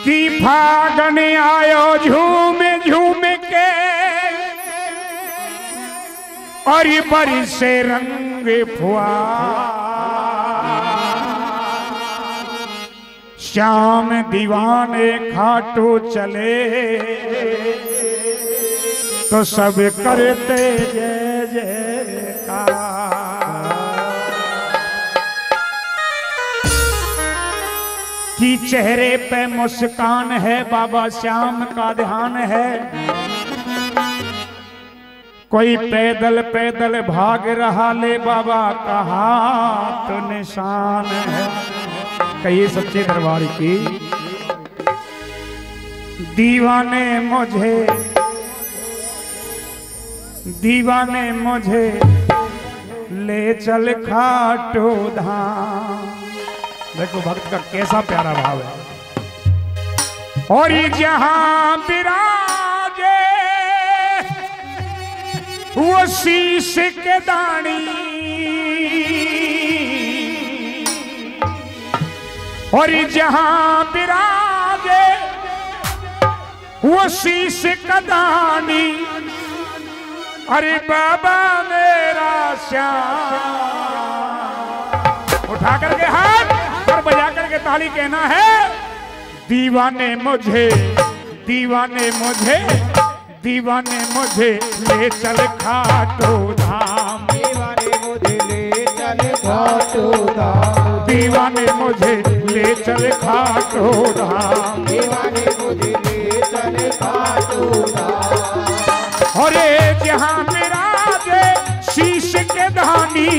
की फागन आयो झूम झूम के और बरसे रंग फुहार। श्याम दीवाने खाटू चले तो सब करते जय जयकार। कि चेहरे पे मुस्कान है, बाबा श्याम का ध्यान है। कोई पैदल पैदल भाग रहा ले, बाबा का हाथ निशान है। कहिए सच्चे दरबार की। दीवाने मुझे ले चल खाटू धाम। देखो भक्त का कैसा प्यारा भाव है। और जहां विराजे वो शीश के दानी, और जहां विराजे वो शीश का दानी। अरे बाबा मेरा श्याम। उठा करके हाथ और बजा करके ताली कहना है। दीवाने मुझे ले चल खाटू धाम। दीवाने मुझे ले चल खाटू धाम। दीवाने मुझे ले चल खाटू धाम। दीवाने मुझे ले चल खाटू धाम। अरे जहां विराजे शीश के दानी,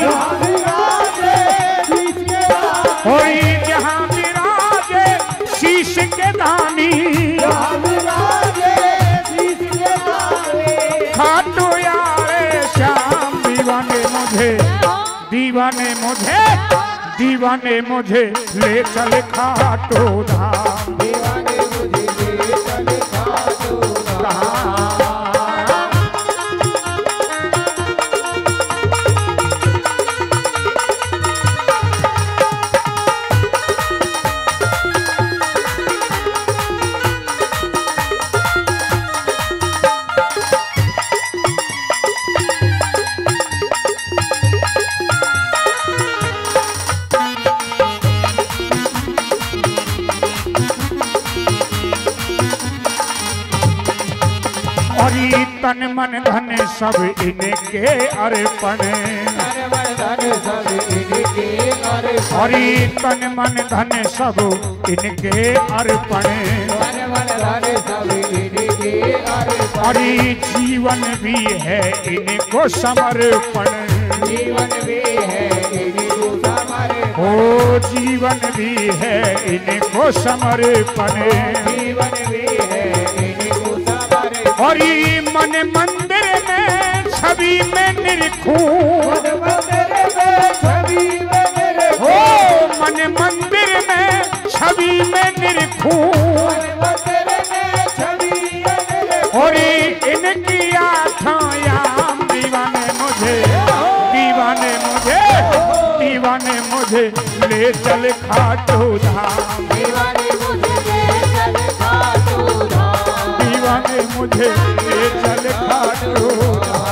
और जहां विराजे शीश के दानी। खाटू यारे श्याम दीवाने मुझे ले चल खाटू धाम। दीवाने मुझे ले चल खाटू धाम। तन मन धन सब इनके अर्पण। हरि तन मन धन सब इनके अर्पण। हरि जीवन भी है इनको समर्पण। जीवन भी है इनको समर्पण। ओ जीवन भी है इनको समर्पण। जीवन भी है इनको समर्पण। और मन मंदिर में छवि में निरखूं। हो मन मंदिर में छवि में निरखूं। और इनकी आँखों याम। दीवाने मुझे ले चल खाटू धाम। दीवाने मुझे ले चल खाटू धाम। दीवाने मुझे ले चल खाटू धाम।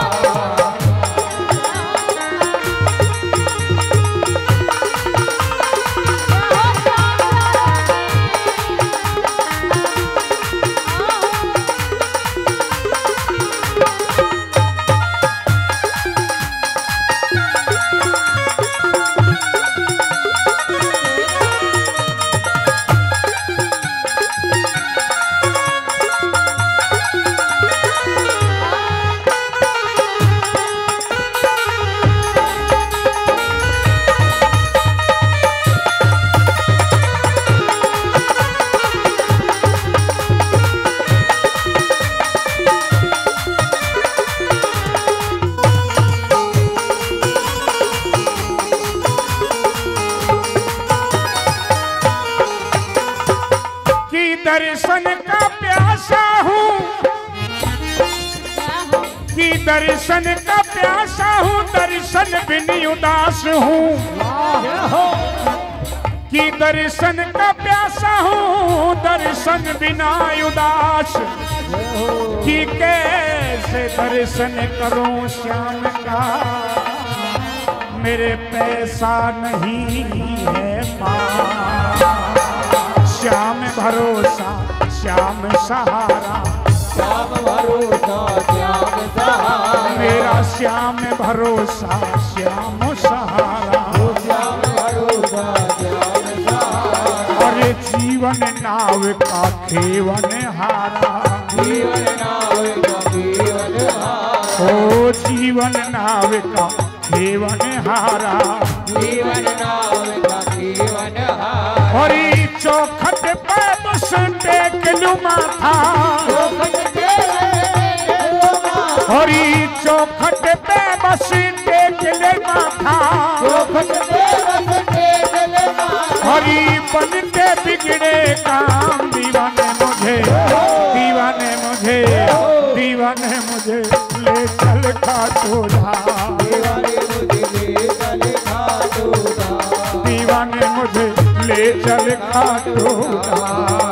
दर्शन का प्यासा हूँ, कि दर्शन का प्यासा हूँ, दर्शन बिन उदास हूँ। कि दर्शन का प्यासा हूँ दर्शन बिना उदास, कि कैसे दर्शन करूं श्याम का, मेरे पैसा नहीं है पास। श्याम भरोसा श्याम सहारा, श्याम भरोसा श्याम सहारा, मेरा श्याम भरोसा श्याम सहारा। श्याम भरोसा श्याम सहारा, अरे जीवन नाव का खेवन हारा, जीवन नाव का जीवन हारा, ओ जीवन नाव का खेवन हारा। जीवन नाव का जीवन हारा, और चौखट पे बस टेक लूं माथा, और चौखट पे बस टेक ले माथा, और बनते बिगड़े काम दीवाने मुझे, दीवाने मुझे, दीवाने मुझे ले चल खाटू धाम, दीवाने मुझे ले चल खाटू धाम।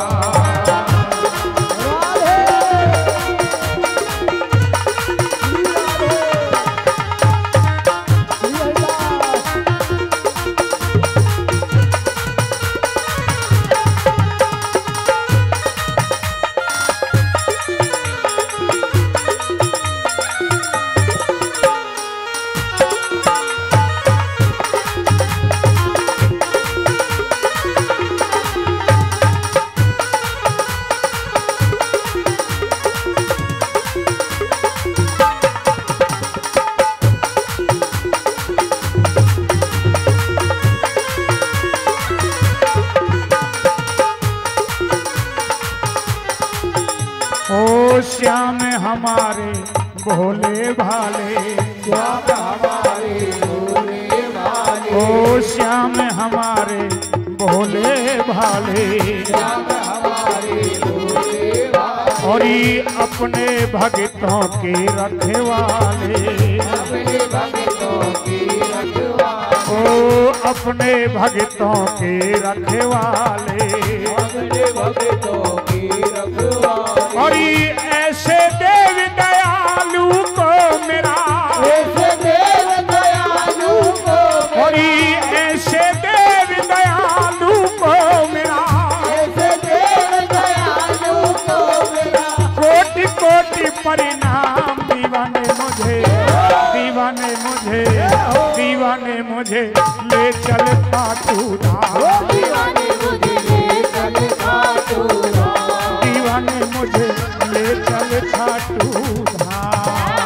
श्याम हमारे भोले भाले, श्याम हमारे भोले भाले, ओ श्याम हमारे भोले भाले, श्याम हमारे भोले भाले, और ये अपने भक्तों के रखवाले, अपने भक्तों की रखवाले, ओ अपने भक्तों के रखवाले, अपने भक्तों की रखवाले, और ये ऐसे देव दयालु को मेरा, ऐसे देव दयालु को, और ये ऐसे देव दयालु को मेरा, ऐसे देव दयालु को मेरा, कोटि कोटि परिणाम दीवाने मुझे, दीवाने मुझे, दीवाने मुझे ले चल खाटू धाम, दीवाने मुझे ले चल खाटू धाम, दीवाने मुझे ले चल खाटू धाम।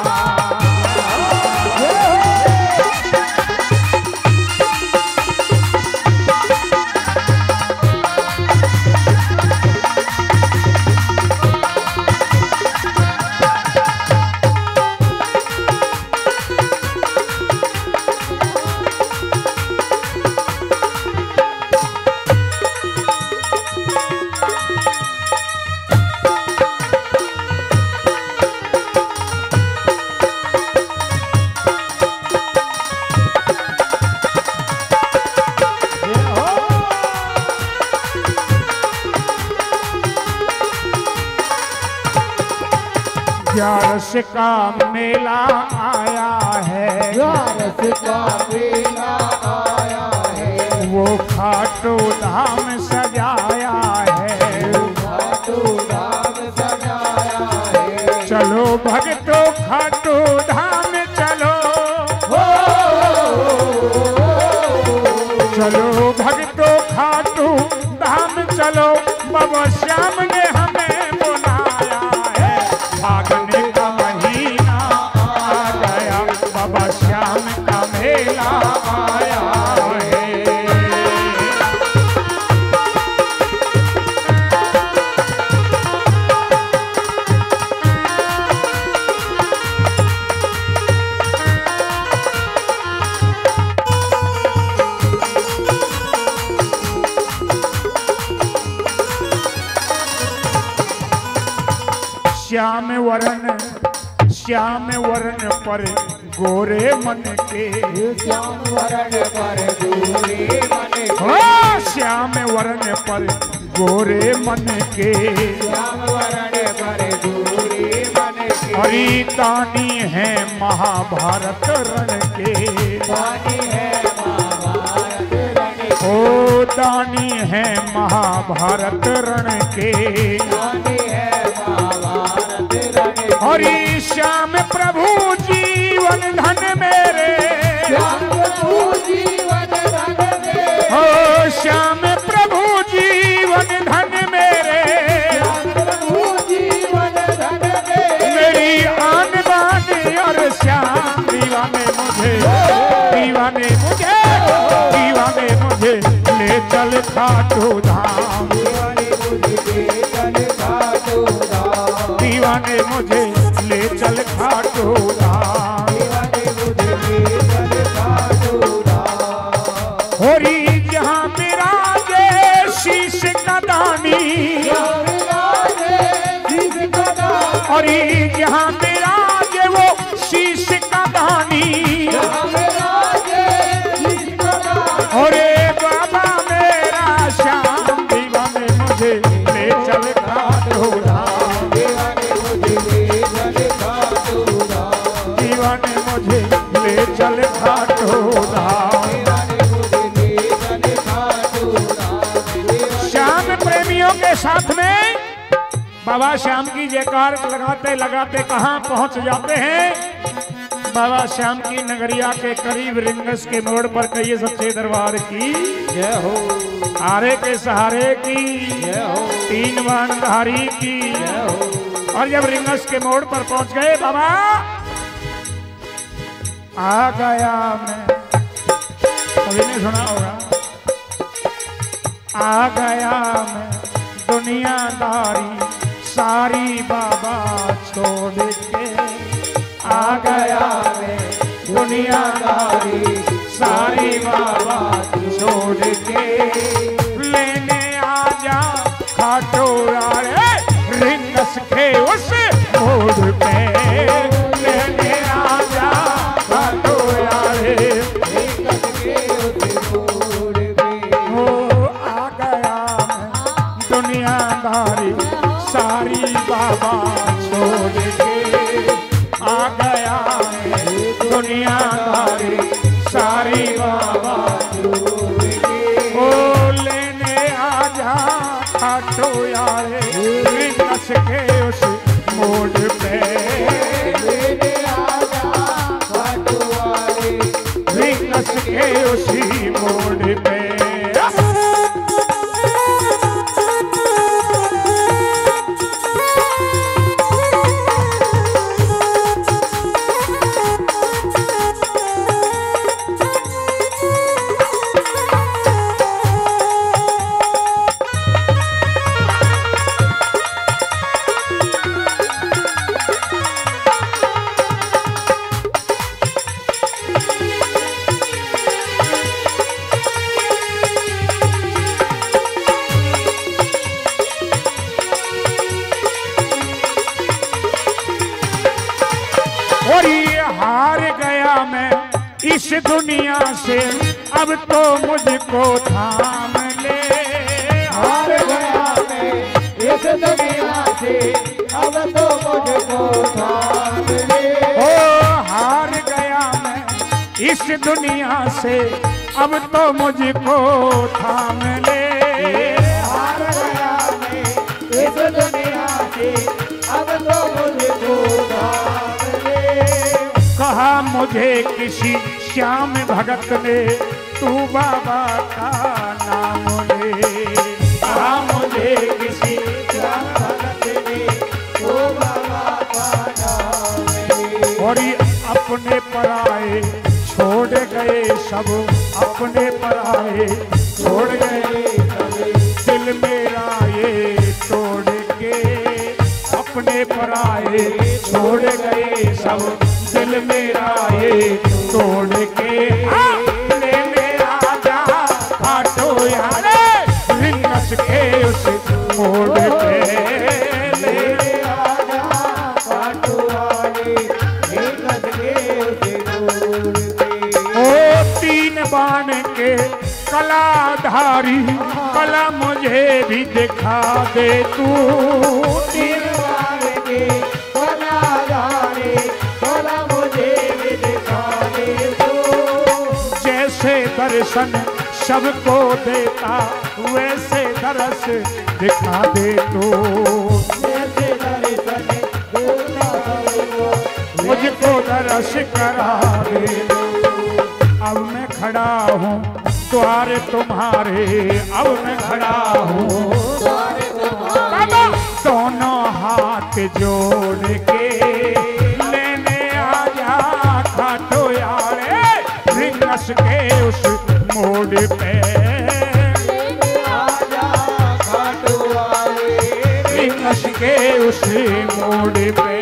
ग्यारस का मेला आया है, ग्यारस का मेला आया है, वो खाटू धाम सजाया है, खाटू धाम सजाया है, चलो भक्तों खाटू धाम चलो, चलो भक्तों खाटू धाम चलो, बाबा श्याम ने हमें बुलाया है, फागुन का महीना आ गया, बाबा श्याम का मेला आया है। श्याम वरण पर गोरे मन के। श्याम वरण पर गोरे मन के। ओ श्याम वरण पर गोरे मन के। श्याम वरण पर गोरे मन के। हरि दानी है महाभारत रण के। दानी है महाभारत रण के। ओ दानी है महाभारत रण के। दानी है महाभारत रण के। हरि श्याम प्रभु जीवन धन मेरे। श्याम प्रभु जीवन धन मेरे। ओ श्याम प्रभु जीवन धन मेरे। श्याम प्रभु जीवन धन मेरे। मेरी आन बान और श्याम दीवाने मुझे, दीवाने मुझे, दीवाने मुझे ले चल खाटू धाम। दीवाने मुझे ले चल खाटू धाम। दीवाने मुझे ले चल खाटू धाम। दीवाने मुझे ले चल खाटू धाम। होरी जहाँ विराजे शीश का दानी। और जहाँ विराजे वो शीश का दानी। अरे बाबा मेरा श्याम दीवाने मुझे ले चल खाटू धाम। दीवाने मुझे ले चल खाटू धाम। दीवाने मुझे ले चल खाटू धाम। दीवाने मुझे ले चल खाटू धाम। श्याम प्रेमियों के साथ में बाबा श्याम की जयकार लगाते लगाते कहाँ पहुंच जाते हैं। बाबा श्याम की नगरिया के करीब रिंगस के मोड़ पर कहिए सच्चे दरबार की जय हो। आरे के सहारे की जय हो। तीन बाणधारी की। जय हो। और जब रिंगस के मोड़ पर पहुंच गए बाबा आ गया मैं, कभी नहीं सुना होगा। आ गया मैं दुनियादारी सारी बाबा छोड़ के। आ गया मैं दुनियादारी सारी बाबा छोड़ के। लेने आजा खाटू यारे रिंगस के उस मोड़ पे। लेने आजा खाटू यारे रिंगस के उस मोड़ पे। हो आ गया मैं दुनियादारी सारी बाबा छोड़ के। आ गया मैं दुनियादारी सारी बाबा छोड़ के। ओ लेने आजा खाटू यारे रिंगस के उस मोड़ पे। लेने आजा खाटू वाले रिंगस के उसी मोड़ पे। और ये हार गया मैं इस दुनिया से, अब तो मुझको थाम ले। हार गया मैं इस दुनिया से, अब तो मुझको थाम ले। ओ हार गया मैं इस दुनिया से, अब तो मुझको थाम ले। हार गया मैं इस दुनिया से, अब तो मुझको थाम ले। कहा मुझे किसी श्याम भगत ने तू बाबा का नाम ले। कहा मुझे किसी श्याम भगत ने तो बाबा का नाम ले। और ये अपने पराए छोड़ गए सब, अपने पराए छोड़ गए दिल मेरा ये तोड़ के। अपने पराए छोड़ गए सब, दिल मेरा ये तोड़ के। लेने आजा खाटू यारे रिंगस के उस मोड़ पे। लेने आजा खाटू वाले रिंगस के उस धारी कला मुझे भी दिखा दे तू। तीरवार के कलाधारी कला मुझे भी दिखा दे तू। जैसे दर्शन सबको देता वैसे दरस दिखा दे तू। जैसे दर्शन देता है मुझको दरस करा दे तू। अब मैं खड़ा हूँ द्वार तुम्हारे, अब मैं खड़ा हूँ द्वार तुम्हारे। दोनों हाथ जोड़ के लेने आजा खाटो यारे रिंगस के उस मोड़ पे। आजा खाटू वाले रिंगस के उस मोड़ पे।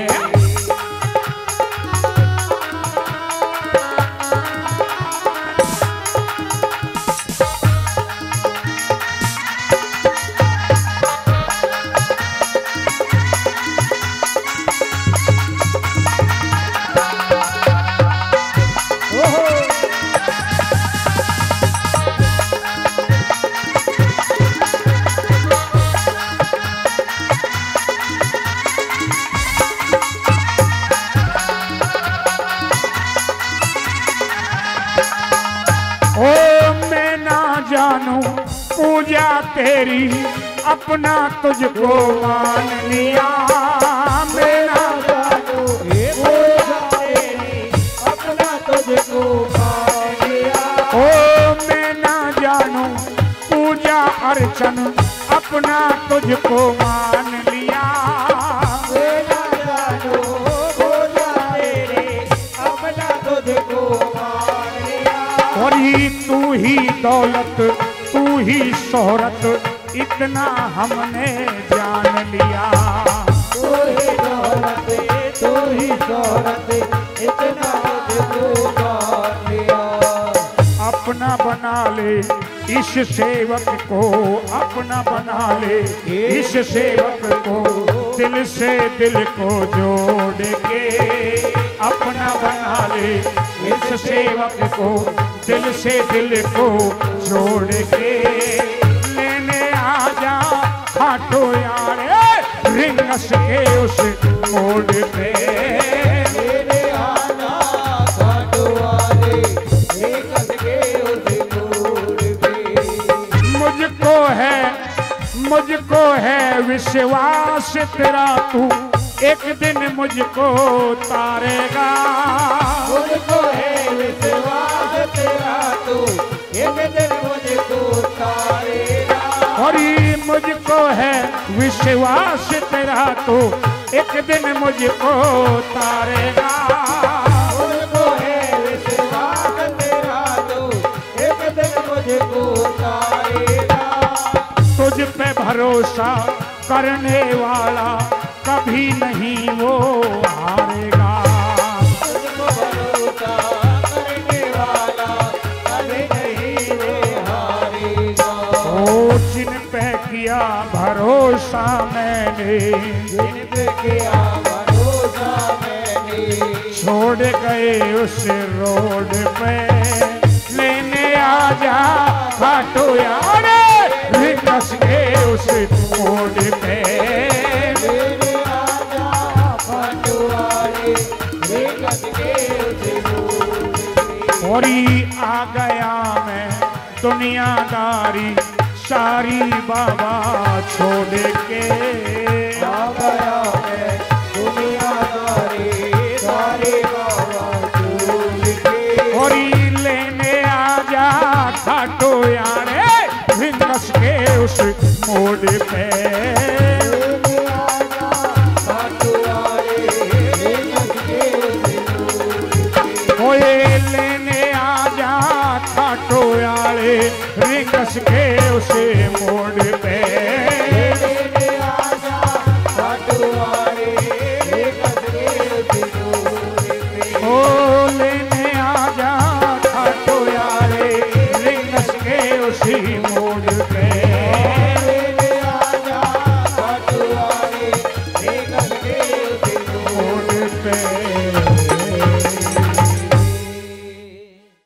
पूजा तेरी अपना तुझको मान लिया। मेरा जानू पूजा तेरी अपना तुझको मान लिया। ओ मैं ना जानू पूजा अर्चन अपना तुझको मान लिया। मेरा जानू पूजा तेरी अपना तुझको मान लिया। और तू ही दौलत तू ही शोहरत इतना हमने जान लिया। तू ही दौलत तू ही शोहरत इतना तुझको मान लिया। अपना बना ले इस सेवक को, अपना बना ले इस सेवक को, दिल से दिल को जोड़ के अपना बना ले इस सेवक को, दिल से दिल को जोड़ के लेने आजा खाटो यारे रिंगस के उस मोड़ पे। लेने आजा खाटू वाले रिंगस के उस मोड़ पे। मुझको है विश्वास तेरा तू एक दिन मुझको तारेगा। मुझको है विश्वास तेरा तू एक दिन मुझको तारेगा। और मुझको है विश्वास तेरा तू एक दिन मुझको तारेगा। मुझको है विश्वास तेरा तू एक दिन मुझको तारेगा। तुझ पे भरोसा करने वाला कभी नहीं वो हारेगा। तुझको भरोसा करने वाला कभी नहीं वो हारेगा। ओ जिन पे किया भरोसा मैंने, जिन पे किया भरोसा मैंने, छोड़ गए उस रोड पे लेने आजा खाटो यारे रिंगस के उस मोड़ पे। लेने आजा खाटू वाले रिंगस के उस मोड़ पे। और आ गया मैं दुनियादारी सारी बाबा छोड़ के। आ गया मैं दुनियादारी सारी बाबा छोड़ के। और लेने आजा खाटो यारे रिंगस के उस मोड़ पे। लेने आजा खाटू वाले रिंगस के उस मोड़ पे। ओए लेने आजा खाटो यारे रिंगस के उस मोड़